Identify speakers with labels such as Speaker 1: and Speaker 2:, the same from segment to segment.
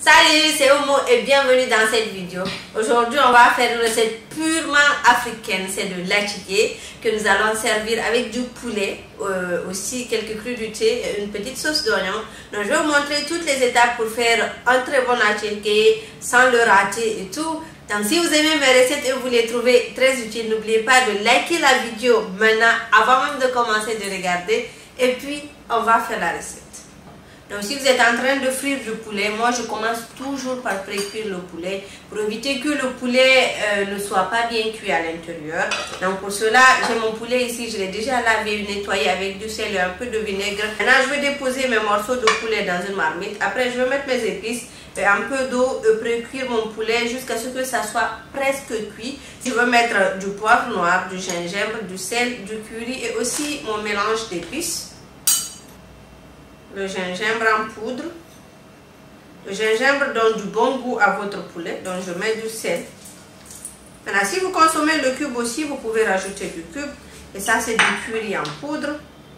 Speaker 1: Salut, c'est Omo et bienvenue dans cette vidéo. Aujourd'hui, on va faire une recette purement africaine. C'est de l'attiqué que nous allons servir avec du poulet, aussi quelques crudités et une petite sauce d'oignon. Donc, je vais vous montrer toutes les étapes pour faire un très bon attiqué sans le rater et tout. Donc, si vous aimez mes recettes et vous les trouvez très utiles, n'oubliez pas de liker la vidéo maintenant, avant même de commencer de regarder. Et puis, on va faire la recette. Donc si vous êtes en train de frire du poulet, moi je commence toujours par pré-cuire le poulet pour éviter que le poulet ne soit pas bien cuit à l'intérieur. Donc pour cela, j'ai mon poulet ici, je l'ai déjà lavé, nettoyé avec du sel et un peu de vinaigre. Maintenant je vais déposer mes morceaux de poulet dans une marmite. Après je vais mettre mes épices et un peu d'eau et pré-cuire mon poulet jusqu'à ce que ça soit presque cuit. Je vais mettre du poivre noir, du gingembre, du sel, du curry et aussi mon mélange d'épices. Le gingembre en poudre. Le gingembre donne du bon goût à votre poulet, donc je mets du sel. Maintenant, si vous consommez le cube aussi, vous pouvez rajouter du cube. Et ça, c'est du curry en poudre.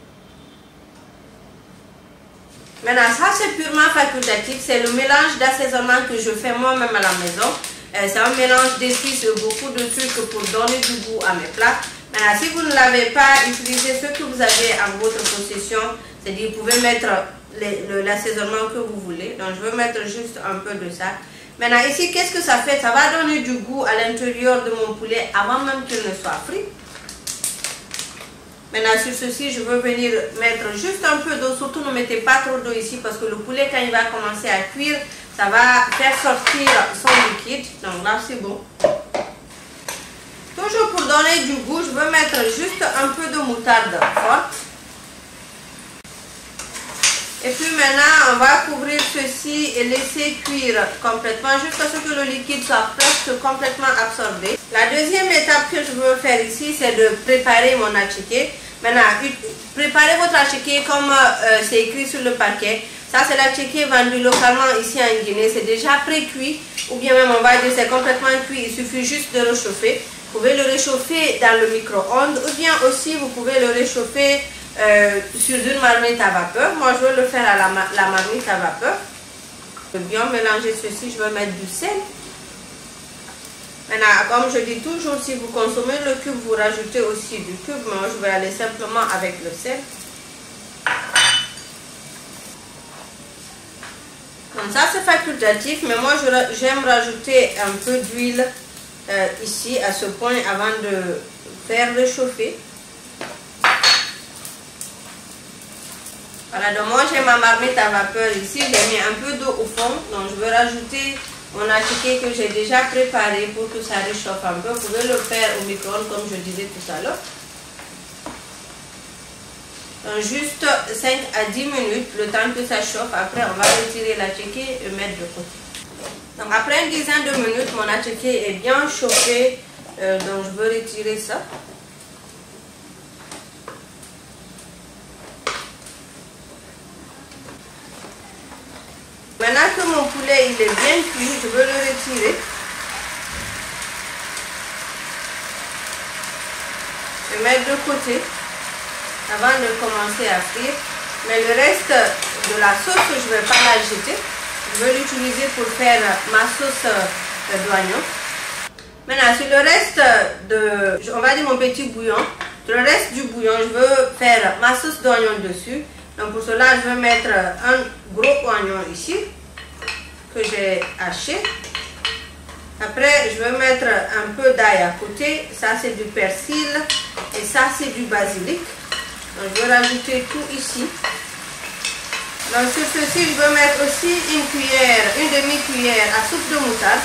Speaker 1: Maintenant, ça, c'est purement facultatif. C'est le mélange d'assaisonnement que je fais moi-même à la maison. C'est un mélange d'épices et beaucoup de trucs pour donner du goût à mes plats. Maintenant, si vous ne l'avez pas, utilisez ce que vous avez en votre possession. C'est-à-dire, vous pouvez mettre l'assaisonnement que vous voulez. Donc, je vais mettre juste un peu de ça. Maintenant, ici, qu'est-ce que ça fait? Ça va donner du goût à l'intérieur de mon poulet avant même qu'il ne soit frit. Maintenant, sur ceci, je veux venir mettre juste un peu d'eau. Surtout, ne mettez pas trop d'eau ici parce que le poulet, quand il va commencer à cuire, ça va faire sortir son liquide. Donc là, c'est bon. Toujours pour donner du goût, je veux mettre juste un peu de moutarde forte. Et puis maintenant, on va couvrir ceci et laisser cuire complètement jusqu'à ce que le liquide soit presque complètement absorbé. La deuxième étape que je veux faire ici, c'est de préparer mon attiqué. Maintenant, préparez votre attiqué comme c'est écrit sur le paquet. Ça, c'est l'attiqué vendu localement ici en Guinée. C'est déjà pré-cuit ou bien même on va dire c'est complètement cuit. Il suffit juste de réchauffer. Vous pouvez le réchauffer dans le micro-ondes ou bien aussi vous pouvez le réchauffer sur une marmite à vapeur. Moi je vais le faire à la marmite à vapeur. Je vais bien mélanger ceci, je vais mettre du sel. Maintenant, comme je dis toujours, si vous consommez le cube, vous rajoutez aussi du cube. Moi je vais aller simplement avec le sel. Comme ça c'est facultatif, mais moi j'aime rajouter un peu d'huile ici à ce point avant de faire réchauffer. Voilà, donc moi j'ai ma marmite à vapeur ici, j'ai mis un peu d'eau au fond, donc je vais rajouter mon attiqué que j'ai déjà préparé pour que ça réchauffe un peu. Vous pouvez le faire au micro-ondes comme je disais tout à l'heure. Donc juste 5 à 10 minutes, le temps que ça chauffe. Après on va retirer l'attiqué et mettre de côté. Donc après une dizaine de minutes, mon attiqué est bien chauffé, donc je veux retirer ça. Maintenant que mon poulet il est bien cuit, je veux le retirer. Et mettre de côté avant de commencer à frire. Mais le reste de la sauce, je ne vais pas la jeter. Je vais l'utiliser pour faire ma sauce d'oignon. Maintenant, sur le reste de, on va dire mon petit bouillon, sur le reste du bouillon, je veux faire ma sauce d'oignon dessus. Donc pour cela, je vais mettre un gros oignon ici, que j'ai haché. Après, je vais mettre un peu d'ail à côté. Ça, c'est du persil. Et ça, c'est du basilic. Donc, je vais rajouter tout ici. Donc, sur ceci, je vais mettre aussi une demi-cuillère à soupe de moutarde.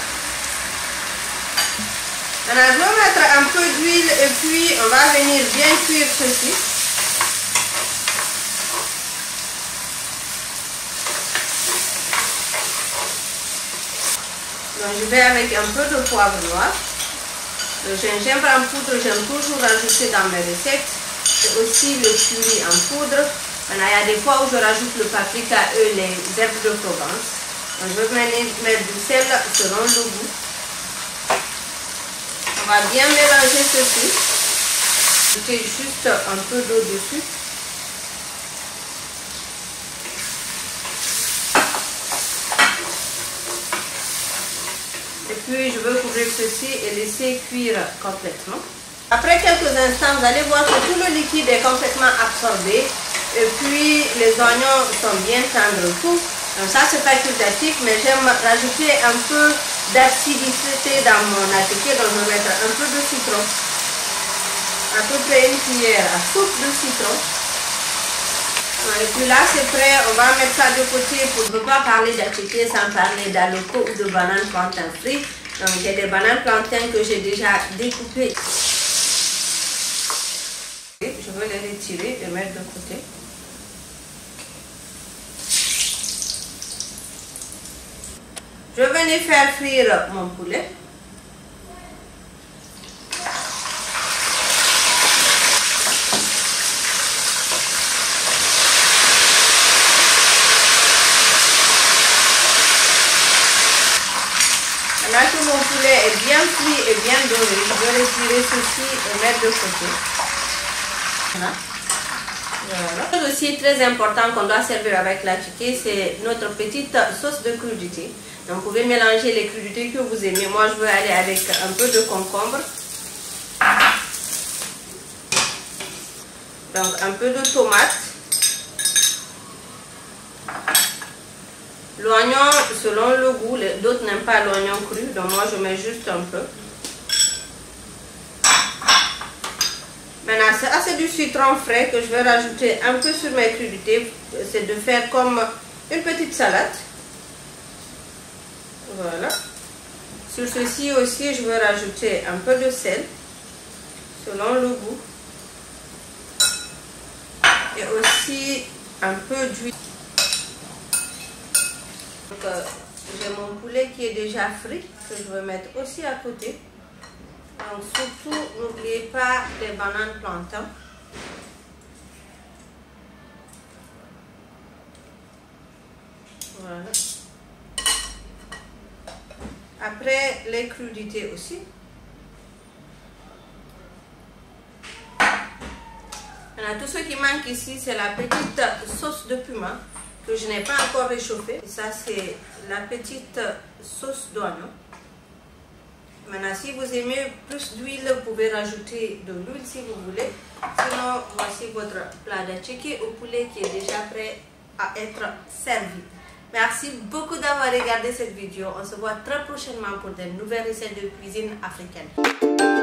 Speaker 1: Maintenant, je vais mettre un peu d'huile et puis on va venir bien cuire ceci. Donc, je vais avec un peu de poivre noir. Le gingembre en poudre, j'aime toujours rajouter dans mes recettes. Et aussi le curry en poudre. Maintenant, il y a des fois où je rajoute le paprika et les herbes de Provence. Donc, je vais venir mettre du sel selon le goût. On va bien mélanger ceci. Ajouter juste un peu d'eau dessus. Et puis je veux couvrir ceci et laisser cuire complètement. Après quelques instants, vous allez voir que tout le liquide est complètement absorbé. Et puis les oignons sont bien tendres tout. Donc ça c'est facultatif, mais j'aime rajouter un peu d'acidité dans mon attiqué. Donc je vais mettre un peu de citron. À peu près une cuillère à soupe de citron. Et puis là c'est prêt, on va mettre ça de côté pour ne pas parler d'attiqué sans parler d'aloko ou de bananes plantain frites. Donc j'ai des bananes plantain que j'ai déjà découpées. Je vais les retirer et mettre de côté. Je vais venir faire frire mon poulet. Maintenant que mon poulet est bien cuit et bien doré, je vais retirer ceci et mettre de côté. Voilà. Aussi très important qu'on doit servir avec l'attiqué, c'est notre petite sauce de crudité. Donc vous pouvez mélanger les crudités que vous aimez. Moi je veux aller avec un peu de concombre. Donc un peu de tomate. L'oignon selon le goût, d'autres n'aiment pas l'oignon cru, donc moi je mets juste un peu. Maintenant, c'est du citron frais que je vais rajouter un peu sur mes crudités. C'est de faire comme une petite salade. Voilà. Sur ceci aussi, je vais rajouter un peu de sel, selon le goût. Et aussi un peu d'huile. J'ai mon poulet qui est déjà frit, que je vais mettre aussi à côté. Donc surtout, n'oubliez pas les bananes plantain. Voilà. Après, les crudités aussi. Maintenant, tout ce qui manque ici, c'est la petite sauce de piment que je n'ai pas encore réchauffée. Et ça, c'est la petite sauce d'oignon. Maintenant, si vous aimez plus d'huile, vous pouvez rajouter de l'huile si vous voulez. Sinon, voici votre plat d'attiqué au poulet qui est déjà prêt à être servi. Merci beaucoup d'avoir regardé cette vidéo. On se voit très prochainement pour de nouvelles recettes de cuisine africaine.